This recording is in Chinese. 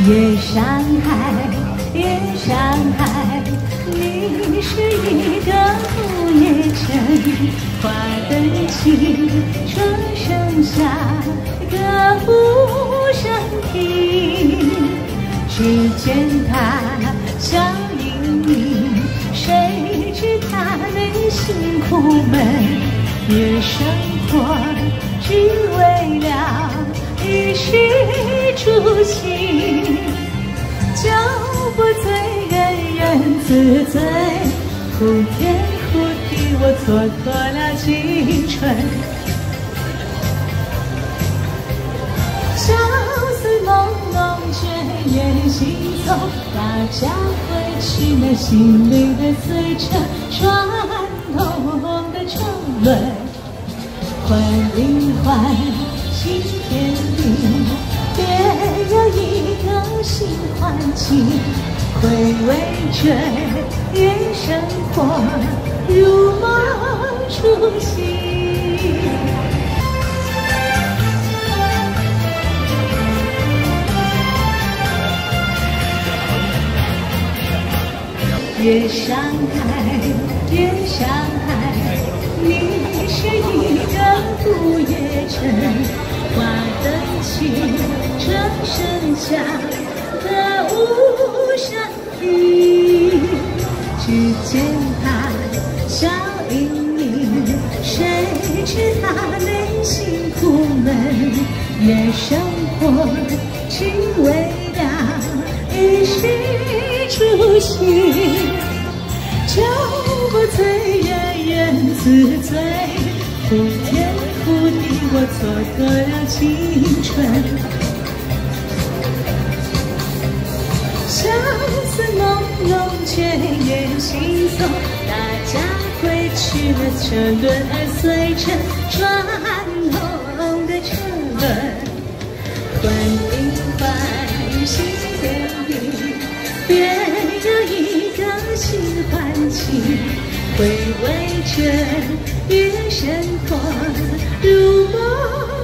夜上海，夜上海，你是一个不夜城，花灯起，车声下，歌舞升平。只见他笑盈盈，谁知他内心苦闷？夜生活只为了一时初心，酒不醉人人自醉，哭天哭地我蹉跎了青春。相思朦胧却也心痛，大家回去那心里的碎尘，传统的沉沦，换灵换新天地，别有一个新环境，回味着夜生活，如梦初醒。夜上海，夜上海，你是一个不夜城，花灯起，车声响，歌舞升平。只见他笑盈盈，谁知他内心苦闷？夜生活只为了一时初心，酒不醉人人自醉，哭天哭地我蹉跎了青春。相思朦胧却也心痛，大家归去了车轮而碎成传统的车轮，换灵换新天地，别有一个新环境，回味着夜生活，如梦